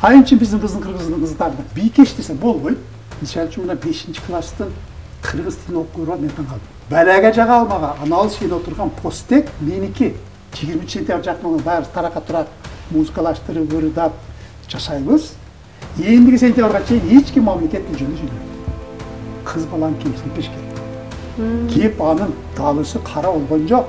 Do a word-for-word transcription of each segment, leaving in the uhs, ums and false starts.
Айынчы біздің біздің қырғыздың қыздары бикеш десе болбойт. Мисалы үчүн мына бешинчи класстын кыргыз тилин окуп көрүп мен таң калдым. Балага жага алмага анал сен отурган посттек меники жыйырманчы сентябрь жакын баары тарака турат музыкалаштырып ырдап жашайбыз. Эндиги сентябрга чейин эч ким мамлекет тил жөнүндө сүйлөбөйт. Кыз баланын кемсин пешкен. Кеп анын далысы кара болгон жок.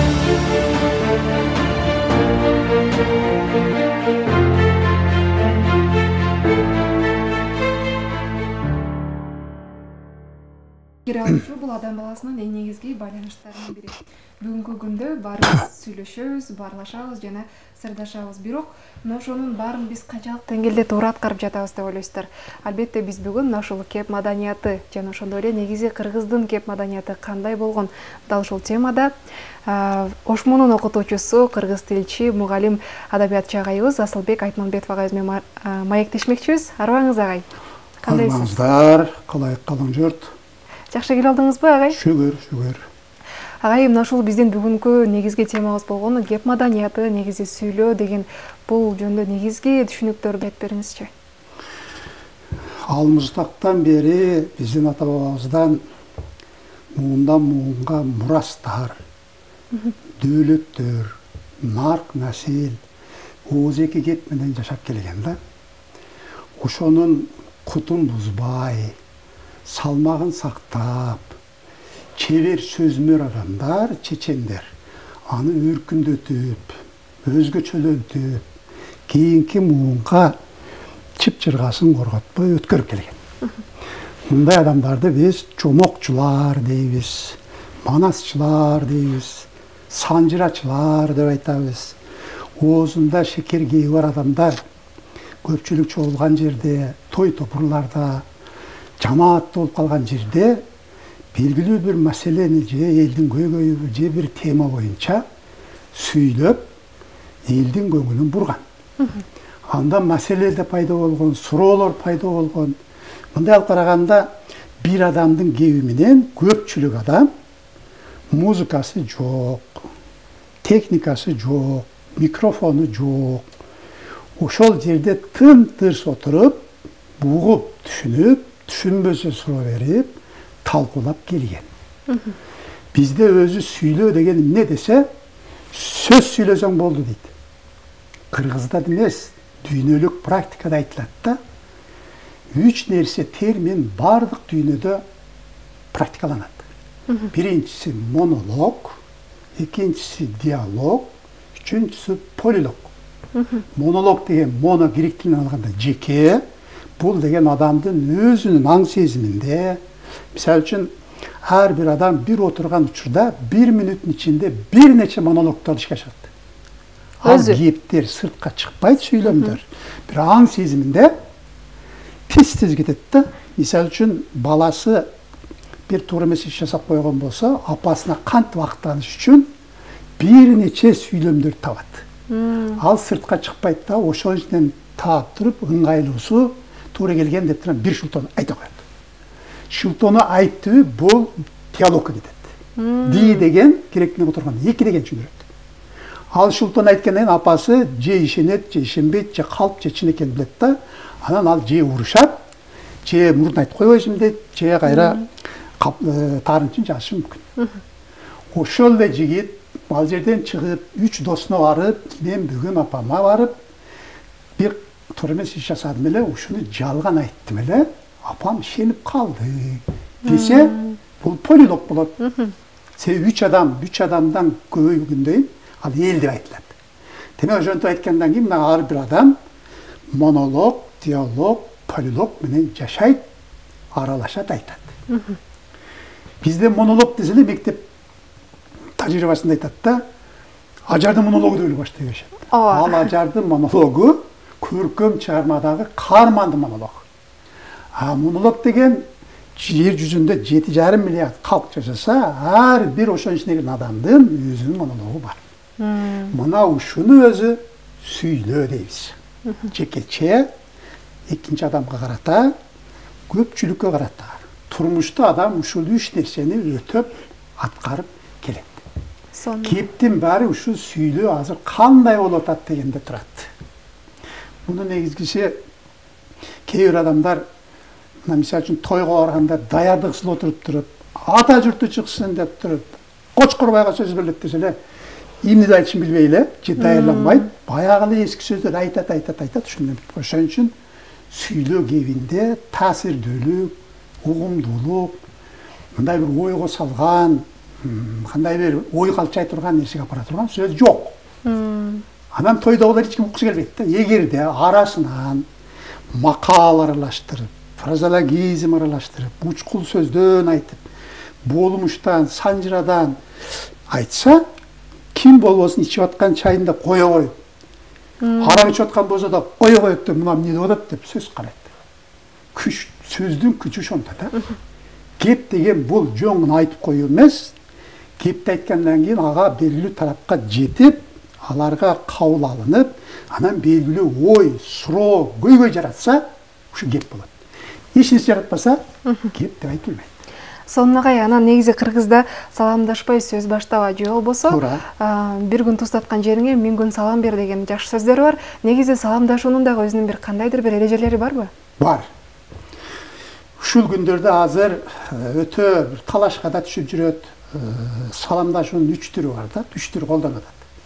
Алушу бул адам баласынын эң негизги байланыштарынын бири. Бүгүнкү күндө баарыбыз сүйлөшөбүз, баарлашабыз жана сырдашабыз. Бирок мына ошонун баарын биз канчалык деңгээлде туура аткарып жатабыз деп ойлойсуздар? Албетте биз бүгүн мына ушул кеп маданияты жана ошондой эле негизи кыргыздын кеп маданияты кандай болгон дал ушул темада Ошмунун окутуучусу, кыргыз тилчи, мугалим, адабиятчы агайыбыз Асылбек Айтмамбетов агайыбыз менен маектешмекчибиз. Арыбаңыз агай. Кандайсыз? Арыбаңыздар, калай калың журт. Жакшы келип алдыңызбы агай? Шүгүр, шүгүр. Агай, мына ушул биздин бүгүнкү негизги темабыз болгон кеп маданияты, негизи сүйлөө деген бул жөнүндө негизги түшүнүктөрдү айтып бериңизчи. Алымыздактан бери биздин ата бабабыздан муундан муунга мурастар, дөөлөттөр, нарк насил, оозеки кеп менен жашап келген да. Ошонун кутун бузбай, салмагын сактап, чебер сөзмөр адамдар, чечендер, аны өркүндөтүп, өзгөчөлөнтүп, кийинки муунга чып-чыргасын корготпой өткөрүп келген. Мындай адамдарды биз чомокчулар дейбиз, манасчылар дейбиз, санжырачылар деп айтабыз. Оозунда шекер кээи бар адамдар көпчүлүк чогулган жерде, той топурларда, жамаат болуп калган жерде белгилүү бир маселени же элдин көйгөйү же бир тема боюнча сүйлөп элдин көңүлүн бурган. Анда маселелер пайда болгон, суроолор пайда болгон. Мындай алып караганда бир адамдын кеби менен көпчүлүк адам музыкасы жок, техникасы жок, микрофону жок. Ошол жерде тым-тырс отуруп, угуп, түшүнүп, түшүнбөсө суроо берип, талкуулап келген. Бизде өзү сүйлөө деген эмне десе, сөз сүйлөсөң болду дейт. Кыргызда эмес, дүйнөлүк практикада айтылат да, үч нерсе термин бардык дүйнөдө практикаланат. Биринчиси монолог, экинчиси диалог, үчүнчүсү полилог. Монолог деген моно грек тилинен алганда жеке, бул деген адамдын өзүнүн аң сезиминде, мисалы үчүн ар бир адам бир отурган учурда бир мүнөттүн ичинде бир нече монологдор ишке ашат. Ал кептер сыртка чыкпайт, сүйлөмдөр. Бир аң сезиминде тез-тез кетет да. Мисалы үчүн баласы бир туура эмес иш жасап койгон болсо, апасына кантип актаныш үчүн бир нече сүйлөмдөр табат. Ал сыртка чыкпайт да, ошол ичинен таап туруп, ыңгайлуусу туура келген деп туран бир шултону айта коет. Шултону айтты, бул диалогка кетет. Ди деген керектине отурган, эки деген түшүндүрөт. Ал шултону айткандан кийин апасы же ишенет, же ишенбейт, же калп, же чын экенин билет да. Анан ал же урушат, же мурун айтып койбойсуң дейт, же кайра таарынчын жазышы мүмкүн. Ошол эле жигит ал жерден чыгып, үч досуна барып, мен бүгүн апама барып, бир туура эмес иш жасадым эле, ушуну жалган айттым эле, апам ишенип калды десе, бул полилог болот. Себеби үч адам, үч адамдан көбөйгөндөн ал эл деп айтылат. Демек ошентип айткандан кийин мына ар бир адам монолог, диалог, полилог менен жашайт, аралашат, айтат. Бизде монолог десе эле мектеп тажрыйбасында айтат да, Ажардын монологу деп эле баштай беришет. Ал Ажардын монологу көркөм чыгармадагы каармандын монологу. А монолог деген жер жүзүндө жети жарым миллиард калк жашаса, ар бир ошонун ичине кирген адамдын өзүнүн монологу бар. Мына ушуну өзү сүйлөө дейбиз. Жекече, экинчи адамга карата, көпчүлүккө карата. Турмушта адам ушул үч нерсени өтөп, аткарып келет. Кептин баары ушул сүйлөө азыр кандай болуп атат дегенде турат. Мұны негізгіше кейбір адамдар, мисал үшін тойға барғанда даярдықсыз отырып тұрып, ата жұрты шықсын деп тұрып, қошқырбайға сөз беріледі десе, емнеде айтышын білмейлі, же даярланбайды, баяғылы ескі сөздер айтады, айтады, айтады, шынымен бітіп. Ошон үшін сүйлөө кебинде таасирдүүлүк, угумдуулук, мындай бир ойго салган, кандай бир ой калчай турган нерсеге апара турган сөз жок. Анан тойдогулар эч ким уккусу келбейт да. Эгерде арасынан макал аралаштырып, фразеологизм аралаштырып, учкул сөздөн айтып, болмуштан, санжырадан айтса, ким болбосун ичип аткан чайында кое коюп, арак ичип аткан болсо да кое коюп деп, мына эмне деп атат деп сөз карайт. Күч, сөздүн күчү ошондо да. Кеп деген бул жөн гана айтып коюу эмес, кепти айткандан кийин ага белгилүү тарапка жетип, аларга кабыл алынып, анан белгилүү ой, суроо, көйгөй жаратса, ушу кеп болот. Эч нерсе жаратпаса, кеп деп айтылбайт. Сонуна анан негизи кыргызда саламдашпай сөз баштаба же болбосо, бир күн тустаткан жериңе миң күн салам бер деген жакшы сөздөр бар. Негизи саламдашуунун дагы өзүнүн бир кандайдыр бир эрежелери барбы? Бар. Ушул күндөрдө азыр өтө бир талашка да түшүп жүрөт. Саламдашуунун үч түрү бар да, үч түр колдонот.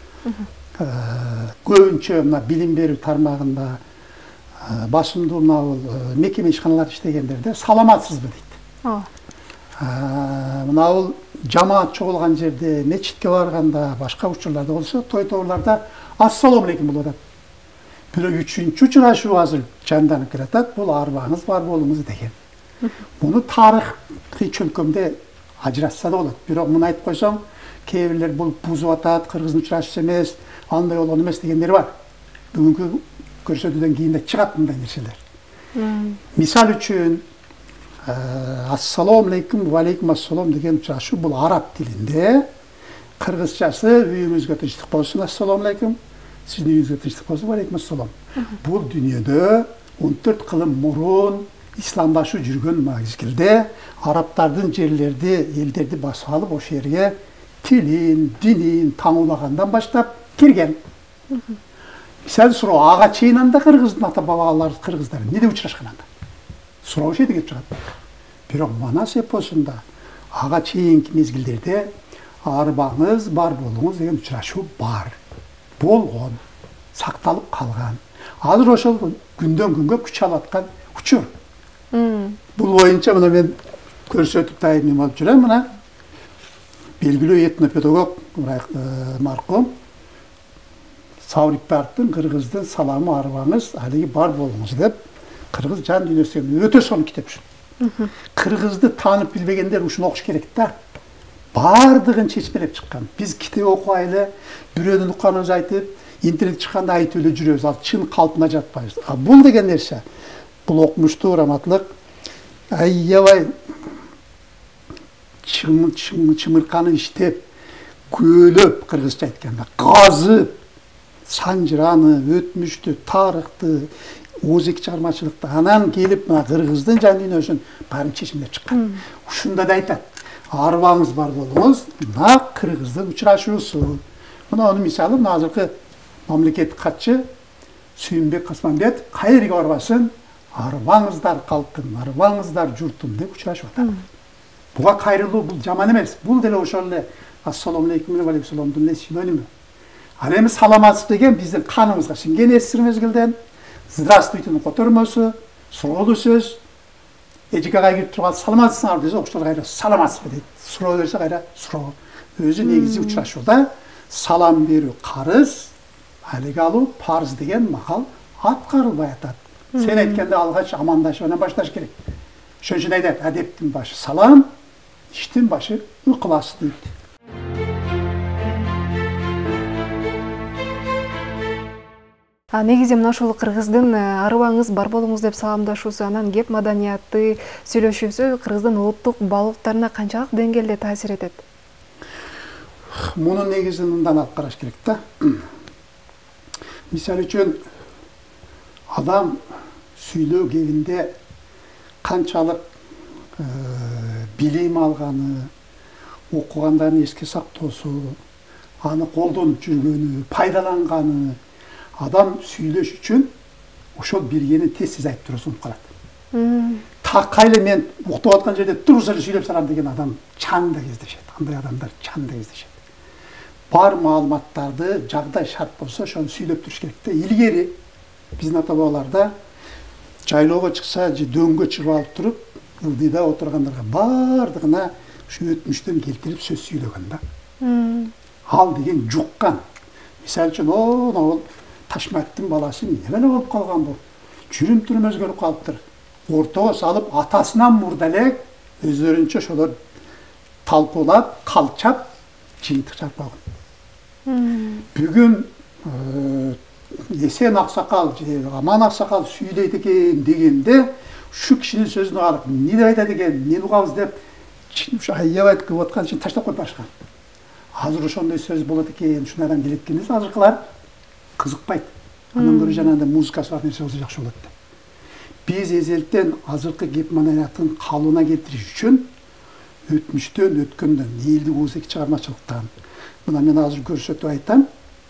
Көбүнчө мына билим берүү тармагында басымдуу мына мекеме ишканалар иштегендерде саламатсызбы дейт. Мына бул жамаат чогулган жерде, мечитке барганда, башка учурларда болсо, той тоолордо ассалому алейкум болуп атат. Бирок үчүнчү учурашуу азыр жанданып келатат, бул арбаңыз бар болуңуз деген. Муну тарыхый чөлкөмдө ажыратса да болот. Бирок муну айтып койсоң, кээ бирлер бул бузуп атат, кыргыздын учурашуусу эмес, андай болгон эмес дегендер бар. Бүгүнкү көрсөтүүдөн кийин да чыгат мындай нерселер. Мисал үчүн, ассалому алейкум, ва алейкум ассалам деген учурашуу бул араб тилинде. Кыргызчасы үйүңүзгө тынчтык болсун, ассалому алейкум. Сиздин үйүңүзгө тынчтык болсун, ва алейкум ассалам. Бул дүйнөдө он төрт кылым мурун исламдашуу жүргөн мезгилде арабтардын жерлерди, элдерди басып алып, ошол жерге тилин, динин таңуулагандан баштап кирген. Мисалы суроо, ага чейин анда кыргыздын ата бабалары кыргыздар эмнеде учурашкан анда? Суроо ошол жерде келип чыгат. Бирок Манас эпосунда ага чейинки мезгилдерде арбаңыз бар болуңуз деген учурашуу бар. Болгон, сакталып калган. Азыр ошол күндөн күнгө күч алып аткан учур. Бул боюнча мына мен көрсөтүп дайым алып жүрөм. Мына белгилүү этнопедагог маркум Саурикбаевдин кыргыздын саламы арбаңыз алиги бар болуңуз деп кыргыз жан дүйнөсүнө өтө сонун китеп ушул. Кыргызды таанып билбегендер ушуну окуш керек да. Бардыгын чечмелеп чыккан. Биз китеп окубайлы, бирөөнүн укканыбыз айтып, интернет чыкканда айтып эле жүрөбүз. Ал чын калпына жатпайбыз. А бул деген нерсе, бул окумуштуу, грамотлык, аябай чымырканы иштеп, көөлөп, кыргызча айтканда, казып, санжыраны, өтмүштү, тарыхты, озек чыгармачылыкты, анан келип мына кыргыздын жан дүйнөсүн баарын чечимдеп чыккан. Ушунда да айтат, арбаңыз бар болуңуз, нак кыргыздын учурашуусу. Мына анын мисалы, мына азыркы мамлекеттик катчы Сүйүнбек Касманбетов кайерге барбасын, арбаңыздар калктым, арбаңыздар журтум деп учурашып атат. Буга кайрылуу бул жаман эмес. Бул деле ошол эле ассалому алейкум ва алейкум ассаламдын эле синоними. Ал эми саламатсыз деген биздин каныбызга сиңген эсир мезгилден здравствуйтенин котормосу, суроолуу сөз. Эжикага кирип турган саламатсызсыңар десе, окуштар кайра саламатсызбы дейт. Суроо берсе кайра суроо. Өзү негизи учурашууда салам берүү карыз, алиги алуу парыз деген макал аткарылбай атат. Сен айтканда алгач амандашып анан башташ керек. Ошон үчүн айтат, адептин башы салам, иштин башы ыклас дейт. А негизи мына ушул кыргыздын арбаңыз бар болуңуз деп саламдашуусу, анан кеп маданияты, сүйлөшүүсү кыргыздын улуттук баалуулуктарына канчалык деңгээлде таасир этет? Муну негизи мындан алып караш керек да. Мисалы үчүн адам сүйлөө кебинде канчалык билим алганы, окугандарын эске сактоосу, аны колдонуп жүргөнү, пайдаланганы, адам сүйлөш үчүн ошол биргени тез-тез айтып туруп унутуп калат. Такайлы мен уктап аткан жерде туруп эле сүйлөп салам деген адам чаңда кездешет. Андай адамдар чаңда кездешет. Бар маалыматтарды жагдай шарт болсо ошону сүйлөп туруш керек да. Илгери биздин ата бабаларда жайлоого чыкса же дөңгө чыгып алып туруп, ылдыйда отургандарга бардыгына ушу өтмүштөн келтирип сөз сүйлөгөн да. Ал деген жуккан. Мисалы үчүн, о, Ташматтын баласы эмне эле болуп калган бул? Жүрүм турум өзгөрүп калыптыр. Ортого салып атасынан мурда эле өздөрүнчө ошолор талкуулап, калчап, жыйынтык чарпаган. Бүгүн Эсен аксакал же Аман аксакал сүйлөйт экен дегенде ушу кишинин сөзүн алып, эмне деп айтат экен, эмне угабыз деп ушу аябай кылып аткан үчүн таштап коюп башкан. Азыр ошондой сөз болот экен, ушундай адам келет экен, азыркылар кызыкпайт. Андан көрө жанагындай музыкасы бар нерсе болсо жакшы болот деп. Биз эзелтен азыркы кеп маданияттын калыбына келтириш үчүн өтмүштөн, өткөндөн, элдик уузеки чыгармачылыктан, мына мен азыр көрсөтүп айтам,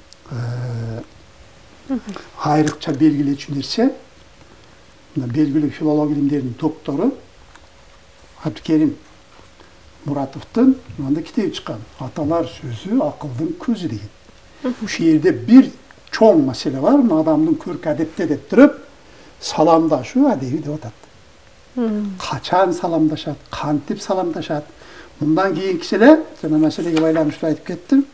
айрыкча белгилечү нерсе, мына белгилүү филология илимдеринин доктору Абдыкерим Муратовдун мындай китеби чыккан. Аталар сөзү акылдын көзү деген. Ушул жерде бир чоң маселе бар, адамдын көркү адепте деп туруп, саламдашуу адеби деп атат. Качан саламдашат, кантип саламдашат. Мындан кийинкиси эле, жана маселеге байланыштуу айтып кеттим.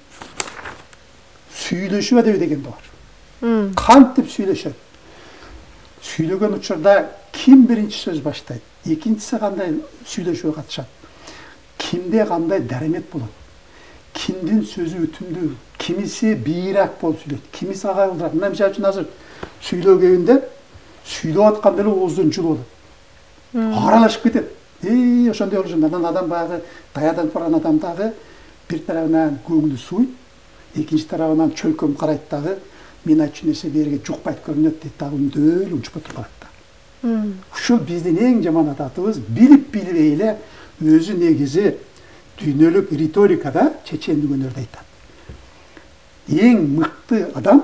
Сүйлөшүү адеби деген бар. Кантип сүйлөшөт? Сүйлөгөн учурда ким биринчи сөз баштайт? Экинчиси кандай сүйлөшүүгө катышат? Кимде кандай даремет болот? Кимдин сөзү өтүмдүү? Кимиси бийрак болуп сүйлөйт? Кимиси агайылдыраак? Мына мисалы үчүн азыр сүйлөгөндө сүйлөп атканда эле оозун жулуп алат. Аралашып кетет. Эй, ошондой болуш андан адам баягы даядан барган адам дагы бир тарабынан көңүлү сууйт, экинчи тарабынан чөлкөм карайт дагы, мен айтчу нерсе берге жукпайт көрүнөт дейт дагы үндөөлү унчуп отуруп калат да. Ушул биздин эң жаман адатыбыз, билип билбей эле өзү негизи дүйнөлүк риторикада чечендик өнөрдө айтат. Эң мыкты адам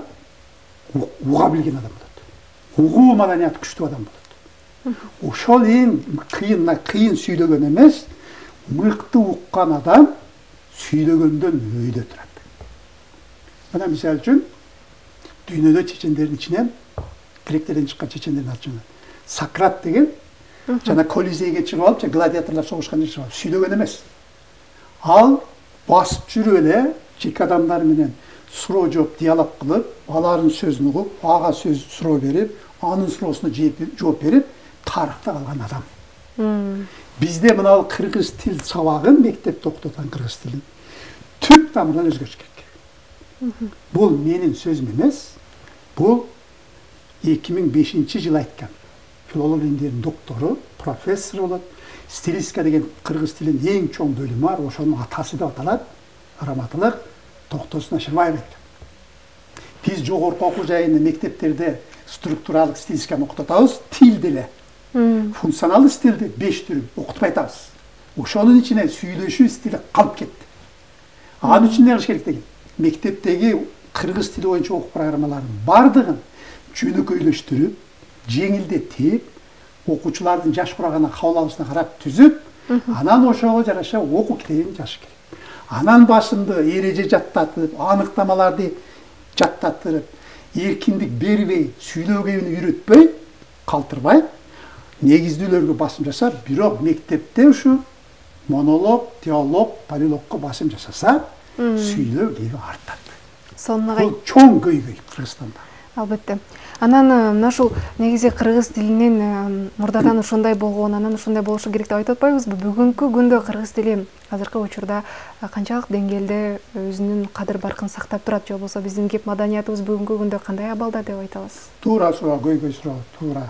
уга билген адам болот. Угуу маданияты күчтүү адам болот. Ошол эң кыйын, кыйын сүйлөгөн эмес, мыкты уккан адам сүйлөгөндөн өйдө турат. Мына мисалы үчүн дүйнөдө чечендердин ичинен, гректерден чыккан чечендердин аты жөнү Сократ деген, жана Колизейге чыгып алып, гладиаторлор согушкан жерге чыгып сүйлөгөн эмес. Ал басып жүрүп эле чек адамдар менен суроо жооп диалог кылып, алардын сөзүн угуп, ага сөз суроо берип, анын суроосуна жооп берип, тарыхта калган адам. Бизде мына кыргыз тил сабагын мектепте окутуп кыргыз тилин түп тамырдан өзгөртүш керек. Бул менин сөзүм эмес, бул эки миң бешинчи жылы айткан. Филология илимдеринин доктору, профессор болот. Стилистика деген кыргыз тилинин эң чоң бөлүмү бар, ошонун атасы деп аталат. Раматылык Токтосун Ашырбаев экен. Биз жогорку окуу жайында мектептерде структуралык стилистиканы окутуп атабыз, тил деле. Функционалдык стилди беш түрүн окутуп айтабыз. Ошонун ичине сүйлөшүү стили калып кетти. Анын үчүн эмне кылыш керек деген? Мектептеги кыргыз тили боюнча окуу программаларынын бардыгын жөнөкөйлөштүрүп, жеңилдетип, окуучулардын жаш курагана кабыл алуусуна карап түзүп, анан ошого жараша окуу китебин жазыш керек. Анан башында эреже жаттатып, аныктамаларды жаттатып, эркиндик бербей, сүйлөгөнү үйрөтпөй, калтырбай, негиздүүлөргө басым жасап, бирок мектепте ушу монолог, диалог, полилогко басым жасаса, сүйлөө кеби артат. Бул чоң көйгөй Кыргызстанда. Албетте. Анан мына ушул негизи кыргыз тилинин мурдадан ошондой болгон, анан ошондой болушу керек деп айтып атпайбызбы? Бүгүнкү күндө кыргыз тили азыркы учурда канчалык деңгээлде өзүнүн кадыр баркын сактап турат, же болбосо биздин кеп маданиятыбыз бүгүнкү күндө кандай абалда деп айта аласыз? Туура суроо, көйгөй суроо, туура.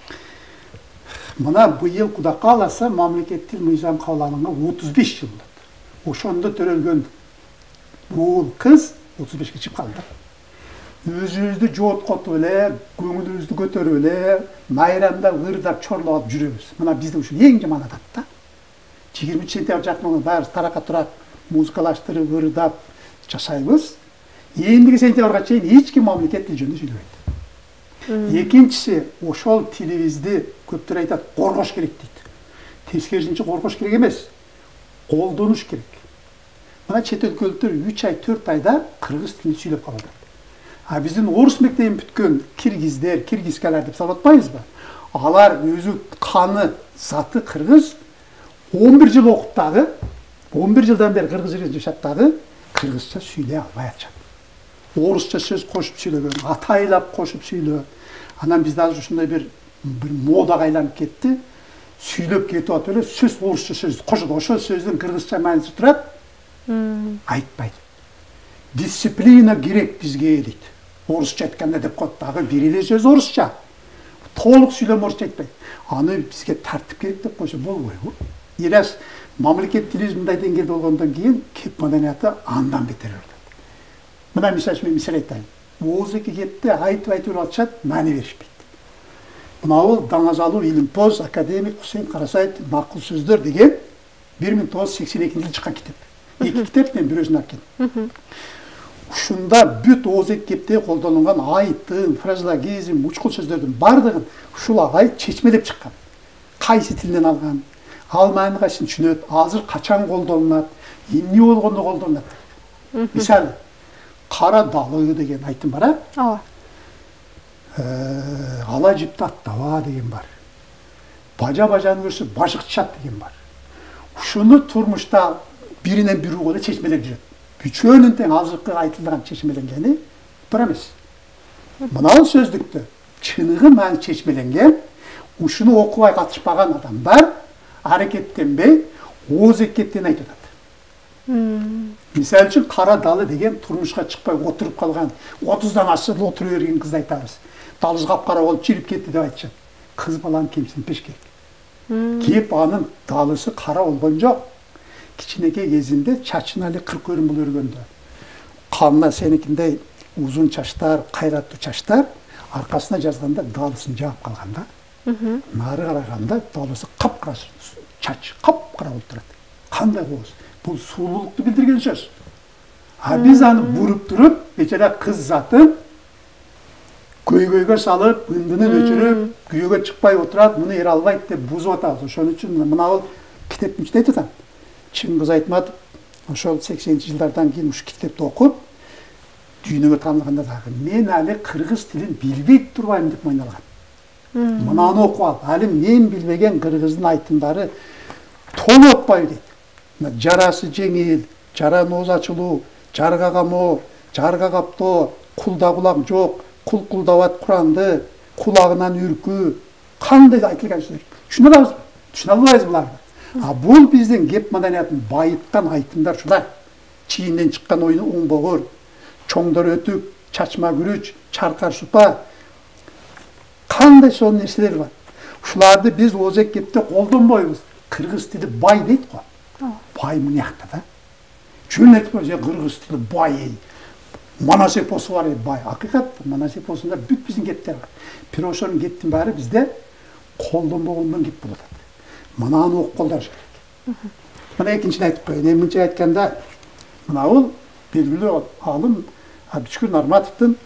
Мына быйыл Кудай кааласа мамлекеттик мыйзам кабыл алынган отуз беш жыл болот. Ошондо төрөлгөн уул кыз отуз бешке чыгып калды. Өзүбүздү жооткотуп эле, көңүлүбүздү көтөрүп эле, майрамда ырдап чорлоп жүрөбүз. Мына бизде ушул эң жаман адат да. жыйырма сентябрь жакын баарыбыз таракка турап, музыкалаштырып, ырдап жашайбыз. Эндиги сентябрга чейин эч ким мамлекет тил жөнүндө сүйлөбөйт. Экинчиси, ошол тилибизди көптөр айтат, коргош керек дейт. Тескерисинче коргош керек эмес, колдонуш керек. Мына чет өлкөлүктөр үч ай, төрт айда кыргыз тилин сүйлөп калат. А биздин орус мектебин бүткөн киргиздер, киргизкалар деп салып атпайбызбы? Алар өзү каны, заты кыргыз, он бир жыл окуп дагы, он бир жылдан бери кыргыз жерде жашап дагы кыргызча сүйлөй албай атышат. Орусча сөз кошуп сүйлөгөн, атайлап кошуп сүйлөө. Анан бизде азыр ушундай бир бир модага айланып кетти. Сүйлөп кетип атып эле сөз орусча сөз кошот. Ошол сөздүн кыргызча мааниси турат. Айтпайт. Дисциплина керек бизге дейт. Орусча айтканда деп коет, дагы бир эле сөз орусча. Толук сүйлөм орусча айтпайт. Аны бизге тартип керек деп койсо болбойбу. Ирас мамлекет тилибиз мындай деңгээлде болгондон кийин кеп маданияты андан бетер болду. Мына мисал үчүн мисал айтайын. Ооздеги кепте айтып айтып атышат, маани беришпейт. Мынабул Даңазалуу Илимпоз академик Хусейин Карасаев макул сөздөр деген бир миң тогуз жүз сексен экинчи жылы чыккан китеп. Эки китеп, мен бирөөсүн алып келдим. Ушунда бүт ооздеги кепте колдонулган айтым, фразеологизм, учкул сөздөрдүн бардыгын ушул агай чечмелеп чыккан. Кайсы тилден алган, ал маани кайсын түшүнөт, азыр качан колдонулат, эмне болгондо колдонулат. Мисалы, кара далы деген айтым бар, а? Ооба. Ала жипти аттаба деген бар. Бажа бажаны көрсө башык чат деген бар. Ушуну турмушта биринен бири колу чечмелеп жүрөт. Үчөөнүн тең азыркы айтылган чечмеленгени бир эмес. Мынау сөздүктө чыныгы маани чечмеленген, ушуну окубай катышпаган адамдар аракеттенбей ооз кептен айтып атат. Мисалы үчүн кара далы деген турмушка чыкпай отуруп калган, отуздан ашып отура берген кызды айтабыз. Далыз капкара болуп чирип кетти деп айтышат. Кыз баланын кемсинтпеш керек. Кеп анын далысы кара болгон жок. Кичинекей кезинде чачына эле кырк өрүм болуп өргөндө. Канына сеникиндей узун чачтар, кайраттуу чачтар аркасына жазганда далысын жаап калганда, нары караганда далысы капкара, чач капкара болуп турат. Кандай кооз? Бул сулуулукту билдирген сөз. А биз аны буруп туруп, бечара кыз затын көйгөйгө салып, ындынын өчүрүп, күйөөгө чыкпай отурат, муну эре албайт деп бузуп атабыз. Ошон үчүн мына китептин ичинде айтып атам. Чыңгыз Айтматов ошол сексенинчи жылдардан кийин ушу китепти окуп, дүйнөгө таанылганда дагы мен али кыргыз тилин билбей турбайм деп мойнолгон. Мынаны окуп алып, али мен билбеген кыргыздын айтымдары толуп атпайбы дейт. Жарасы жеңил, жара нооз ачылуу, жарга камоо, жарга каптоо, кулда кулак жок, кул кулдабат Куранды, кулагынан үркүү, кандай айтылган сөздөр. Түшүнө алабызбы? Түшүнө албайбыз буларды. А бул биздин кеп маданиятын байыткан айтымдар ушулар. Чийинден чыккан ойну оңбогор, чоңдор өтүк, чачма күрүч, чаркар супа. Кандай сонун нерселер бар. Ушуларды биз ооз кепте колдонбойбуз. Кыргыз тили бай дейт го. Бай мына жакта да. Жөн айтып койсо, кыргыз тили бай. Манас эпосу бар бай. Акыйкат, Манас эпосунда бүт биздин кептер бар. Бирок ошонун кептин баары бизде колдонбогондон кеп болот. Мынаны окуп колдош керек. Мына экинчини айтып коеюн. Эминче айтканда, мына бул белгилүү алым Абдүшкүр Нарматовдун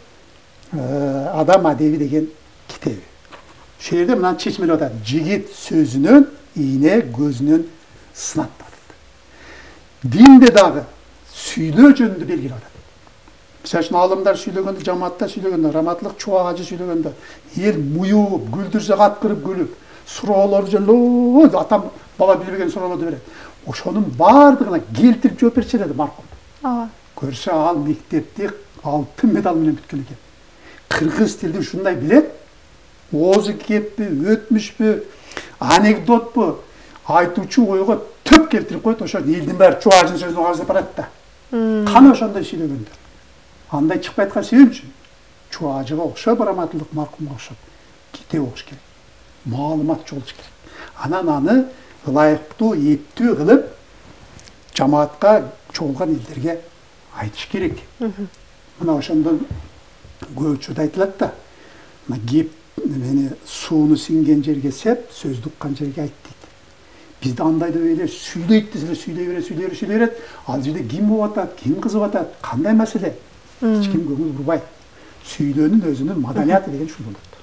Адам адеби деген китеби. Ошол жерде мынаны чечмелеп атат. Жигит сөзүнөн, ийне көзүнөн сынат атат. Динде дагы сүйлөө жөнүндө белгилеп атат. Мисалы үчүн алымдар сүйлөгөндө, жамаатта сүйлөгөндө, раматлык чубак ажы сүйлөгөндө, эл муюп, күлдүрсө каткырып күлүп, суроолор жолоо, атам бала билбеген суроолорду берет. Ошонун бардыгына келтирип жооп берчү эле маркум. Ооба. Көрсө ал мектепти алтын медал менен бүткөн экен. Кыргыз тилди ушундай билет. Ооз кеппи, өтмүшпү, анекдотпу, айтуучу ойго төп келтирип коет. Ошо элдин баары чубак сөзүн кагазып барат да. Кана ошондой сүйлөгөндө. Андай чыкпай аткан себебичи чубак ажыга окшоп, раматлык маркумга окшоп китеп окуш керек. Маалыматчы болуш керек. Анан аны ылайыктуу, эптүү кылып жамаатка чогулган элдерге айтыш керек. Мына ошондон көп учурда айтылат да. Мына кеп мени сууну сиңген жерге сеп, сөздү уккан жерге айт дейт. Бизде андай деп эле сүйлөйт десе сүйлөй берет, сүйлөй берет, сүйлөй берет. Ал жерде ким болуп атат, ким кызып атат, кандай маселе? Эч ким көңүл бурбайт. Сүйлөөнүн өзүнүн маданияты деген ушул болот.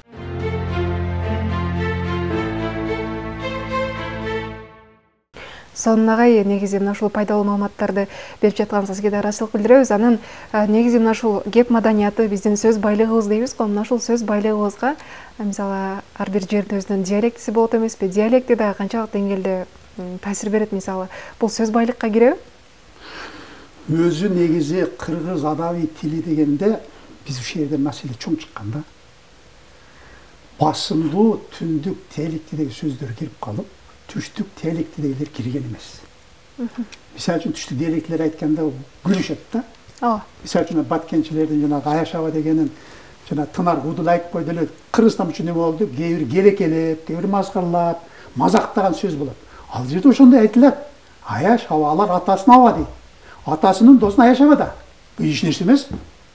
сонун агай, негизи мына ушул пайдалуу маалыматтарды берип жатканыңызга сизге да ыраазычылык билдиребиз. Анан негизи мына ушул кеп маданияты биздин сөз байлыгыбыз дейбиз го. Мына ушул сөз байлыгыбызга мисалы ар бир жердин өзүнүн диалектиси болот эмеспи? Диалекти да канчалык деңгээлде таасир берет мисалы? Бул сөз байлыкка киреби? Өзү негизи кыргыз адабий тили дегенде биз ушул жерде маселе чоң чыккан да. Басымдуу түндүк диалектидеги сөздөр кирип калып, түштүк диалектидегилер кирген эмес. Мисалы үчүн түштүк диалектилер айтканда күлүшөт да. Ооба. Мисалы үчүн Баткенчилердин жанагы Аяшаба дегенин жана Тынар Кудул айтып койду эле, Кыргызстан үчүн эме болду, кээ бир келекелеп, кээ бир мазкырлап, мазактаган сөз болот. Ал жерде ошондой айтылат. Аяшаба, алар атасын аба дейт. Атасынын досун Аяшаба да. Бул эч нерсе эмес.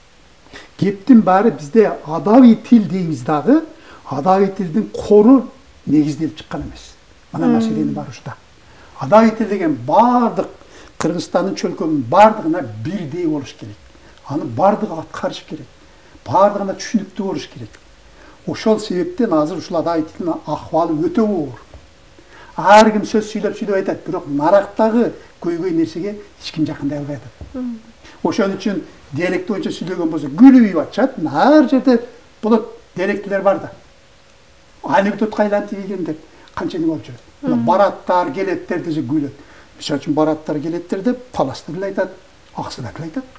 Кептин баары бизде адабий тил дейбиз дагы, адабий тилдин кору негизделип чыккан эмес. Мына маселенин баары ушта. Адабий тил деген бардык Кыргызстандын чөлкөмүнүн бардыгына бирдей болуш керек. Аны бардыгы аткарыш керек. Бардыгына түшүнүктүү болуш керек. Ошол себептен азыр ушул адабий тилдин акыбалы өтө оор. Ар ким сөз сүйлөп сүйлөп айтат, бирок нарактагы көйгөй нерсеге эч ким жакындай албай атат. Ошон үчүн диалект боюнча сүйлөгөн болсо күлүп атышат. Ар жерде болот, диалектилер бар да. Анекдотко айлантып ийген деп канча эме болуп жүрөт. Бараттар, келеттер десе күлөт. Мисалы үчүн бараттар, келеттер деп паластар эле айтат, аксыдак эле айтат.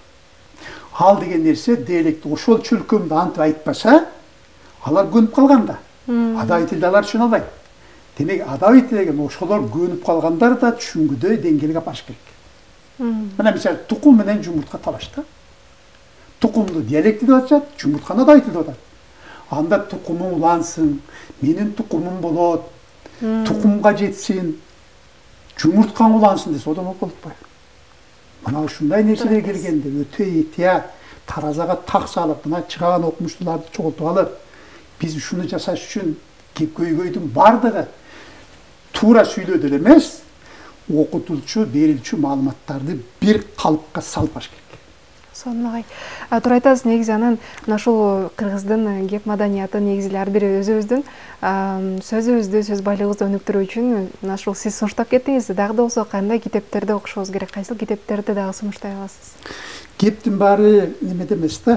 Ал деген нерсе диалект ошол чөлкөмдө антип айтпаса, алар көнүп калган да. Адабий тилди алар түшүнө албайт. Демек адабий тил деген ошолор көнүп калгандар да түшүнгүдөй деңгээлге барыш керек. Мына мисалы тукум менен жумуртка талаш да. Тукумду диалекти деп атышат, жумуртканы адабий тил деп атат. Анда тукумуң улансын, менин тукумум болот, тукумга жетсин, жумурткаң улансын десе одан болуп калат. Мына ушундай нерселер келгенде өтө этият, таразага так салып, мына чыгаган окумуштууларды чогултуп алып, биз ушуну жасаш үчүн көйгөйдүн бардыгы туура сүйлөөдө эле эмес, окутулчу, берилчү маалыматтарды бир калыпка салып баш керек. Сонун агай. Туура айтасыз, негизи анан мына ушул кыргыздын кеп маданияты негизи ар бири өзүбүздүн сөзүбүздү, сөз байлыгыбызды өнүктүрүү үчүн мына ушул сиз сунуштап кеттиңиз. Дагы да болсо кандай китептерди окушубуз керек? Кайсыл китептерди дагы сунуштай аласыз? Кептин баары немеде эмес да.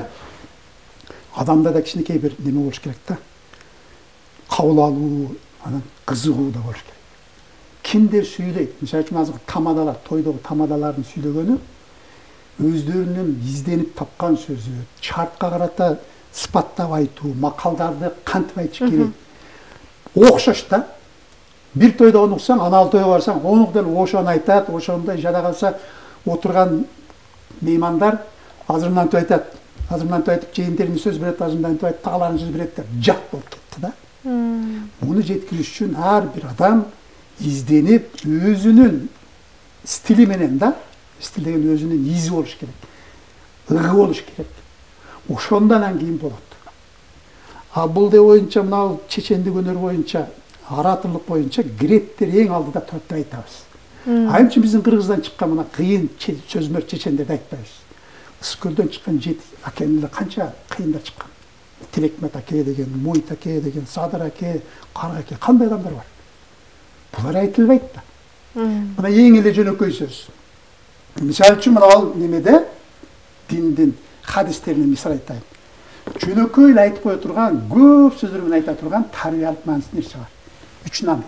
Адамда да кичинекей бир неме болуш керек да. Кабыл алуу, анан кызыгуу да болуш керек. Кимдер сүйлөйт? Мисалы үчүн азыр тамадалар, тойдогу тамадалардын сүйлөгөнү өздөрүнүн изденип тапкан сөзү, шартка карата сыпаттап айтуу, макалдарды кантип айтыш керек. Окшош да. Бир тойдо онуксаң, анал тойго барсаң, онук деле ошону айтат, ошондой жада калса отурган меймандар азыр мынтип айтат, азыр мынтип айтып жээнтерине сөз берет, азыр мынтип айтып тагаларын сөз берет деп жат болуп кетти да. Муну жеткириш үчүн ар бир адам изденип, өзүнүн стили менен да, стил деген өзүнүн изи болуш керек, ыгы болуш керек. Ошондон кийин болот. А бул деп боюнча, мына чечендик өнөр боюнча, ораторлук боюнча гректер эң алдыда турат деп айтабыз. Айым үчүн биздин Кыргыздан чыккан мына кыйын сөзмөр чечендерди айтпайбыз. Ыскөлдөн чыккан жет акенин эле канча кыйындар чыккан. Тилекмет аке деген, Муйт аке деген, Садыр аке, Карга аке, кандай адамдар бар. Булар айтылбайт да. Мына эң эле жөнөкөй сөз. Мисалы үчүн мына ал немеде диндин хадистеринен мисал айтайын. Жөнөкөй эле айтып кое турган, көп сөздөр менен айта турган тарбиялык маанисиндүү нерсе бар. Үч нам.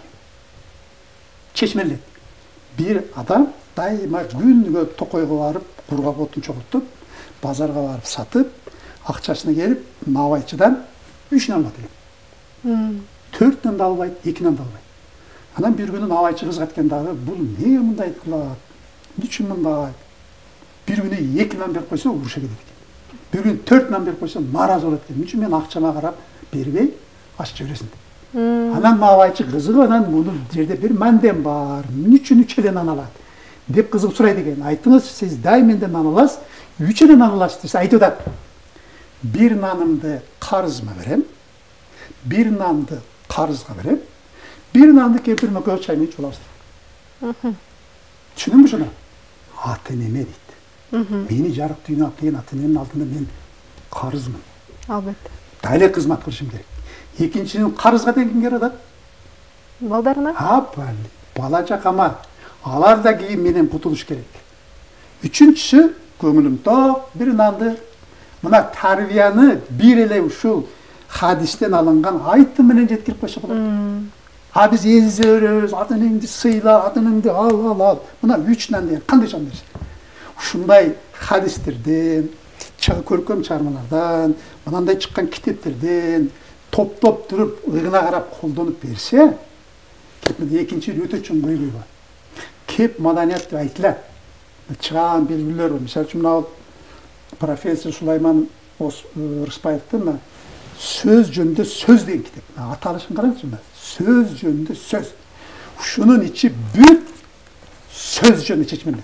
Чечмелет. Бир адам дайыма күнгө токойго барып, кургак отун чогултуп, базарга барып сатып, акчасына келип, набайчыдан үч нам алат. Төрт нан да албайт, эки нан да албайт. Анан бир күнү набайчы кызгат экен дагы, бул эмне мындай кылат? Үчүн мындай? Бир күнү эки нан берип койсо уруша кетет экен. Бир күнү төрт нан берип койсо наразы болот экен. Үчүн мен акчама карап бербей, ачып жибересиң деп. Анан набайчы кызыгып, анан муну жерде бир мандем бар. Үчүн үч эле нан алат деп кызыгып сурайт экен. Айтыңыз, сиз дай менден нан аласыз, үч эле нан аласыз десе айтып атат. Бир нанымды карызыма берем, бир нанды карызга берем, бир нанды кемпирим экөөбүз чай менен ичип алабыз. Түшүнүңбү ушуну? Ата неме дейт. Мени жарык дүйнөгө алып келген ата энемдин алдында мен карызмын. Албетте. Дайлы кызмат кылышым керек. Экинчиден карызга деген кимге барат? Балдарына? А, бала жакама Алар да кийин менен кутулуш керек. Үчүнчүсү көңүлүм ток бир нанды мына тарбияны бир эле ушул хадистен алынган айтым менен жеткирип койсо болот. А биз эзе беребиз, ата энеңди сыйла, ата энеңди ал, ал, ал. Мына үч нан деген кандай сон нерсе. Ушундай хадистерден, көркөм чыгармалардан, мынандай чыккан китептерден топтоп туруп ыгына карап колдонуп берсе, экинчи өтө чоң көйгөй бар. Кеп маданият деп айтылат. Чыган белгилер бар. Мисалы үчүн мына профессор Сулайман Рыспаевдин сөз жөнүндө сөз деген китеп. Аталышын караңызчы. Сөз жөнүндө сөз. Ушунун ичи бүт сөз жөнүндө чечмелер.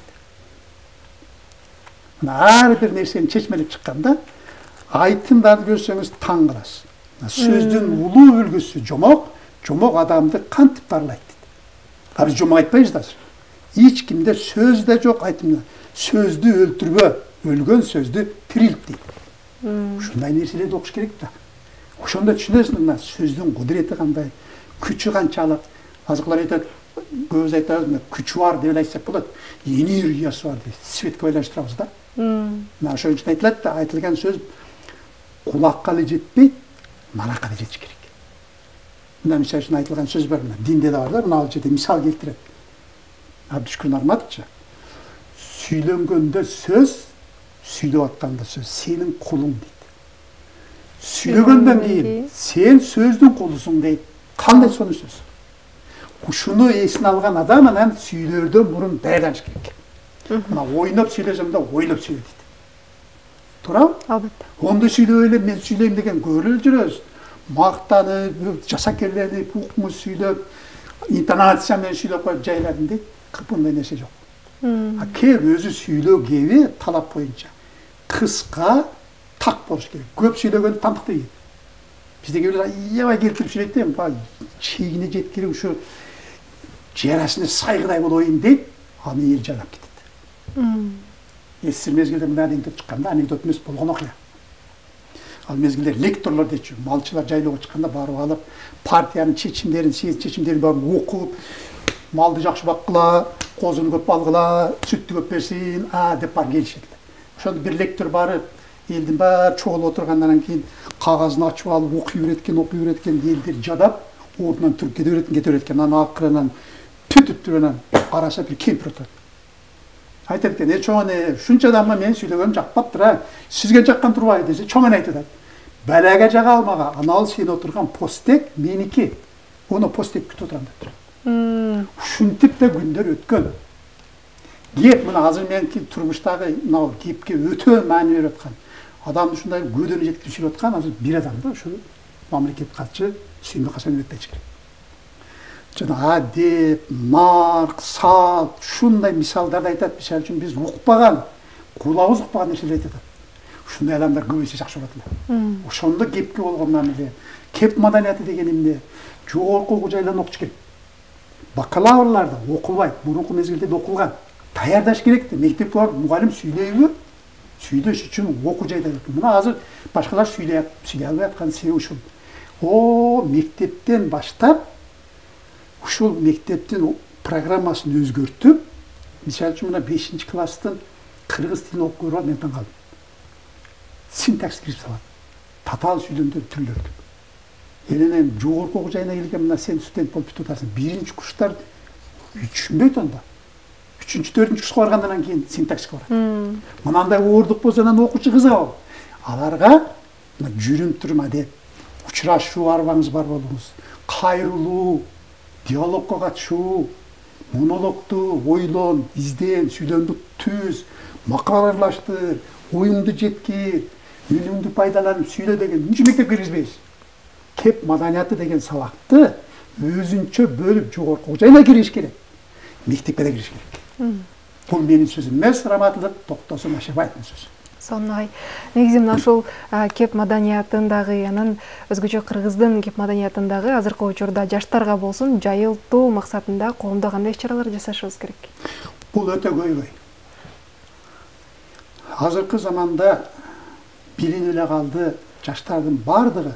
Ар бир нерсени чечмелеп чыкканда айтымдарды көрсөңүз таң каласыз. Сөздүн улуу үлгүсү жомок, жомок адамды кантип дарылайт дейт. А биз жомок айтпайбыз да. Эч кимде сөз да жок айтымда. Сөздү өлтүрбө, өлгөн сөздү тирилт дейт. Ушундай нерселерди окуш керек да. Ошондо түшүнөсүң мына сөздүн кудурети кандай, күчү канчалык. Азыклар айтат, көбүз айтабыз, күчү бар деп айтсак болот. Энергиясы бар дейт. Светке байланыштырабыз да. Мына ошон үчүн айтылат да, айтылган сөз кулакка эле жетпейт, маракка да жетиш керек. Мына мисалы үчүн айтылган сөз бар, мына динде да бар да, мына ал жерде мисал келтирет. Абдушкүр Нарматович, сүйлөнгөндө сөз, сүйлөп атканда сөз сенин кулуң дейт. Сүйлөгөндөн кийин сен сөздүн кулусуң дейт. Кандай сонун сөз. Ушуну эсине алган адам анан сүйлөрдөн мурун даярданыш керек. Мына ойноп сүйлөсөм да ойлоп сүйлө дейт. Туурабы? Албетте. Онду сүйлөп эле мен сүйлөйм деген көрүп жүрөбүз. Мактанып, жасакерленип, укмуш сүйлөп, интонация менен сүйлөп коюп жайладым дейт. Кыпындай нерсе жок. А кээ өзү сүйлөө кеби талап боюнча кыска, так болуш керек. Көп сүйлөгөндө тантыктай кетет. Бизде кээ аябай келтирип сүйлөйт да, чегине жеткирип ушу жарасына сайгыдай болоюн дейт, аны эл жайлап кетет. Эсир мезгилде мына анекдот чыкканда, анекдот эмес болгон окуя. Ал мезгилде лекторлор дечү, малчылар жайлоого чыкканда барып алып, партиянын чечимдерин, съезд чечимдерин баарын окуп, малды жакшы баккыла, козуну көп алгыла, сүттү көп берсин, а деп бар келишет. Ошондо бир лектор барып, элдин баары чогулуп отургандан кийин кагазын ачып алып окуй берет экен, окуй берет экен, элдер жадап, ордунан туруп кете берет экен, кете берет экен. Анан акырынан түтүп туруп анан караса бир кемпир отурат. Айтат экен, "Э чоң эне, ушунча адамга мен сүйлөгөнүм жакпаптыр а. Сизге жаккан турбайбы?" десе, чоң эне айтат. "Балага жага алмага, анал сен отурган постек меники. Ону постек күтүп отурам" деп. Ушинтип да күндөр өткөн. Кеп мына азыр менин турмуштагы мына кепке өтө маани берип аткан. Адам ушундай көдөнү жеткирип сүйлөп аткан азыр бир адам да, ушу мамлекет катчы Сүйүнбек Касанбек айтчу керек. Жана адеп, нарк, салт, ушундай мисалдарды айтат. Мисалы үчүн биз укпаган, кулабыз укпаган нерселерди айтат. Ушундай адамдар көбөйсө жакшы болот эле. Ошондо кепке болгон мамиле, кеп маданияты деген эмне? Жогорку окуу жайлардан окуш керек. Бакалаврларда окулбайт, мурунку мезгилде окулган. Даярдаш керек да, мектепке барып мугалим сүйлөйбү? Сүйлөш үчүн окуу жайда. Мына азыр башкалар сүйлөп, сүйлөй албай аткан себеби ушул. О, мектептен баштап ушул мектептин программасын өзгөртүп, мисалы үчүн мына бешинчи класстын кыргыз тилин окуп көрүп мен таң калдым. Синтакс кирип салат. Татаал сүйлөмдөр түрлөрдү. Эленен жогорку окуу жайына келген мына сен студент болуп бүтүп атасың. Биринчи курстар түшүнбөйт анда. Үчүнчү, төртүнчү курска баргандан кийин синтакска барат. Мынандай оордук болсо анан окуучу кызыгабы? Аларга жүрүм турум адеп, учурашуу арбаңыз бар болуңуз, кайрылуу, диалогко катышуу, монологду ойлон, изден, сүйлөмдү түз, макал аралаштыр, оюңду жеткир, үнүңдү пайдаланып сүйлө деген үчүн мектепке киргизбейбиз. Кеп маданияты деген сабакты өзүнчө бөлүп жогорку жайына кириш керек. Мектепке да кириш керек. Бул менин сөзүм эмес, Раматылык Токтосун Ашабаевдин сөзү. Сонай. Негизи мына ушул кеп маданиятындагы, анан өзгөчө кыргыздын кеп маданиятындагы азыркы учурда жаштарга болсун жайылтуу максатында коомдо кандай иш-чаралар жасашыбыз керек? Бул өтө көйгөй. Азыркы заманда билинип эле калды, жаштардын бардыгы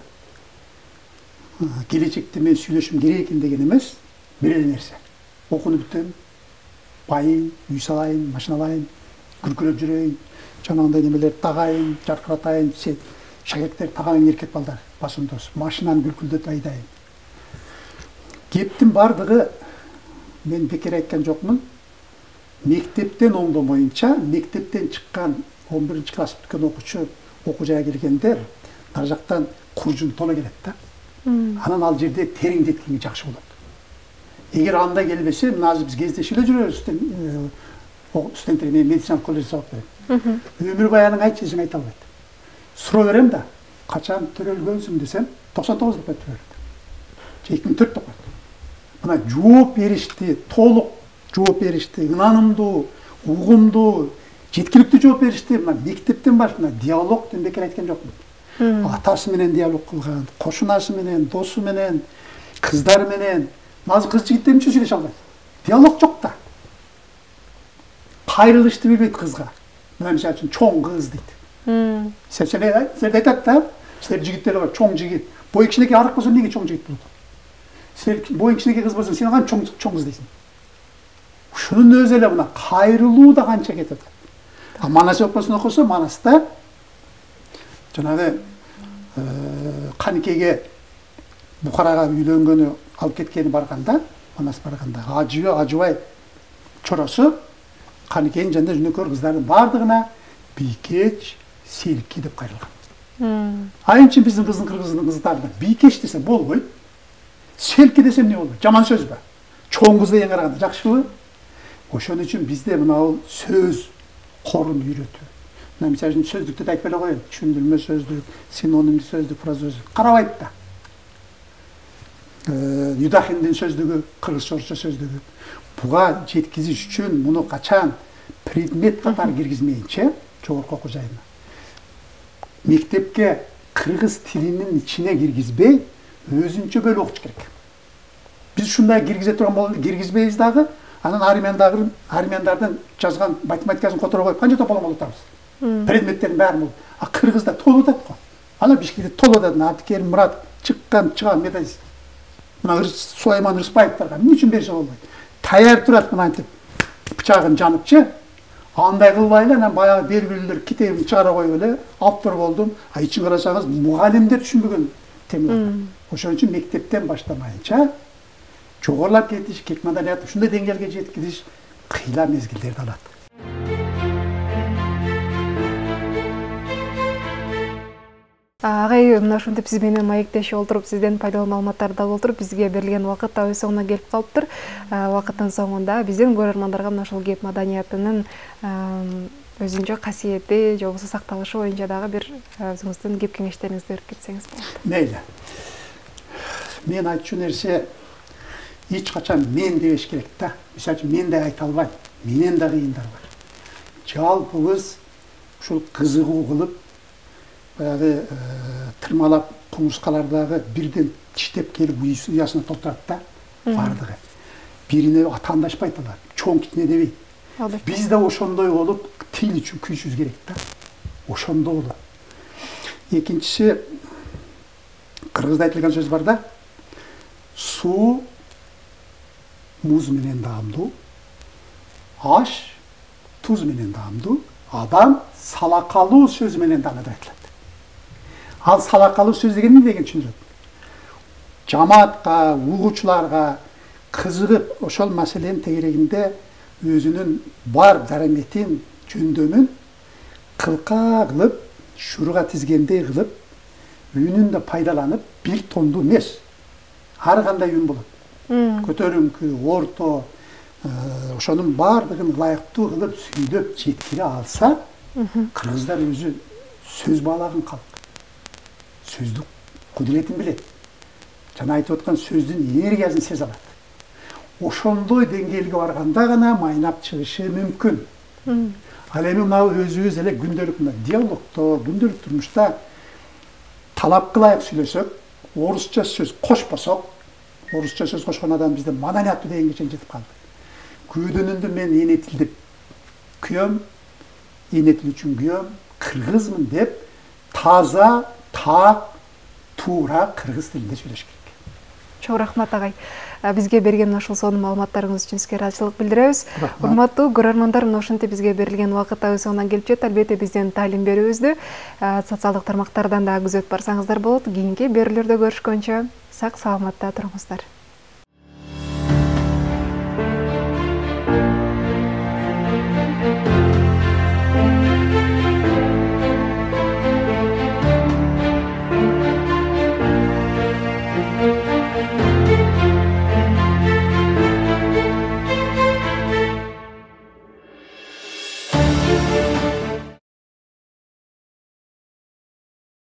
келечекте мен сүйлөшүм керек экен деген эмес, бир эле нерсе. Окууну бүтөм, байын, үй салайын, машина алайын, күркіреп жүрейін, жаңағындай немелерді тағайын, жарқыратайын, шәкектер тағайын еркек балдар, басымды осы, машинаны күлкілдетіп айдайын. Кептің бардығы, мен бекер айтқан жоқпын, мектептен оңдамайынша, мектептен шыққан он бірінші класс бүткен оқушы, оқу жайға келгендер, нар жақтан құржын тола келеді. Анан ал жерде тереңдеткенге жақсы болады. Егер андай келбесе, мына біз кездесулер жүрөбүз, студенттерге медициналық колледж сабақ берем. Өмірбаяның айтшы десең айта албайды. Сұрау берем да, қашан төрөлгөнсүң десем, тоқсан тоғыз деп қойып төрөлді. екі мың төрт деп қойды. Мына жооп беришти, толық жооп беришти, ынанымдуу, угумдуу, жеткиликтүү жооп беришти. Мына мектептен баштап мына диалог деп бекер айткан жокмун. Атасы менен диалог кылган, кошунасы менен, досу менен, кыздары менен, азыр кыз жигиттер үчүн сүйлөшө албайт. Диалог жок да. Кайрылышты билбейт кызга. Мына мисалы үчүн чоң кыз дейт. Силер айтат да, силер жигиттер бар, чоң жигит. Бой кичинекей арык болсо эмнеге чоң жигит болот? Силер бой кичинекей кыз болсоң, сен кантип чоң чоң кыз дейсиң? Ушунун өзү эле мына кайрылуу да канча кетет. А Манас опасун окусо, Манаста жанагы Каникеге Бухарага үйлөнгөнү алып кеткени барганда, Манас барганда, Ажы Ажыбай чоросу Каникенин жанында жөнөкөр кыздардын бардыгына Бийкеч, Селки деп кайрылган. Айынчы биздин кыздын кыргыздын кыздарына Бийкеч десе болбойт. Селки десем эмне болот? Жаман сөзбү? Чоң кыз деген караганда жакшыбы? Ошон үчүн бизде мына сөз корун үйрөтүү. Мына мисалы үчүн сөздүктү да айтпай эле коеюн. Түшүндүрмө сөздүк, синонимдүү сөздүк, фраза карабайт да. Юдахиндин сөздүгү, кыргызча орусча сөздүгү. Буга жеткизиш үчүн муну качан предмет катары киргизмейинче жогорку окуу жайына мектепке кыргыз тилинин ичине киргизбей өзүнчө бөлүп окуш керек. Биз ушундай киргизе турган болду, киргизбейбиз дагы, анан армяндардын армяндардын жазган математикасын которо коюп канча тополом болуп атабыз. Предметтердин баарын болуп. А кыргызда толуп атат го. Ана Бишкекте толуп атат. Абдикерим Мурат чыккан чыган методист. Мына Сулайман Рыспаевдарга эмне үчүн берсе болбойт? Таяр турат мынантип бычагын жаныпчы. Андай кылбай эле анан баягы белгилүүлөр китебин чыгара коюп эле автор болдум. А ичин карасаңыз мугалимдер түшүнбөгөн темалар. Ошон үчүн мектептен баштамайынча жогорулап кетиш, кек маданият ушундай деңгээлге жеткизиш кыйла мезгилдерди алат. Агай, мына ушинтип сиз менен маектешип олтуруп, сизден пайдалуу маалыматтарды алып отуруп, бизге берилген убакыт да өз соңуна келип калыптыр. Убакыттын соңунда биздин көрөрмандарга мына ушул кеп маданиятынын өзүнчө касиети, же болбосо сакталышы боюнча дагы бир өзүңүздүн кеп кеңештериңизди берип кетсеңиз болот. Мейли. Мен айтчу нерсе эч качан мен дебеш керек да. Мисалы үчүн мен да айта албайм. Менен да кыйындар бар. Жалпыбыз ушул кызыгуу кылып баягы тырмалап кумурскалардагы бирден тиштеп келип уясына толтурат да бардыгы. Бирине атаандашпайт алар. Чоң кичине дебейт. Биз да ошондой болуп тил үчүн күйүшүбүз керек да. Ошондой болот. Экинчиси, кыргызда айтылган сөз бар да. Суу муз менен даамдуу, аш туз менен даамдуу, адам салакалуу сөз менен даамдуу деп айтылат. Ал салакалуу сөз деген эмне деген түшүндүрөт? Жамаатка, угуучуларга кызыгып ошол маселенин тегерегинде өзүнүн бар дараметин, жөндөмүн кылка кылып, шуруга тизгендей кылып, үнүн да пайдаланып, бир тондуу эмес. Ар кандай үн болот. Көтөрүңкү, орто, ошонун бардыгын ылайыктуу кылып сүйлөп жеткире алса, кыргыздар өзү сөз баалаган калк. Сөздүк кудуретин билет. Жана айтып аткан сөздүн энергиясын сезе алат. Ошондой деңгээлге барганда гана майнап чыгышы мүмкүн. Ал эми мына өзүбүз эле күндөлүк мына диалогто, күндөлүк турмушта талап кылайык сүйлөсөк, орусча сөз кошпосок, орусча сөз кошкон адам бизде маданияттуу дегенге чейин жетип калды. Күйдөнүндө мен эне тил деп күйөм, эне тил үчүн күйөм, кыргызмын деп таза, так, туура кыргыз тилинде сүйлөш керек. Чоң рахмат агай. Бизге берген ушул сонун маалыматтарыңыз үчүн сизге ыраазычылык билдиребиз. Урматтуу көрөрмандар, мына ушинтип бизге берилген убакыт да өз соңуна келип жетти. Албетте биздин таалим берүүбүздү социалдык тармактардан да күзөтүп барсаңыздар болот. Кийинки берүүлөрдө көрүшкөнчө сак саламатта туруңуздар.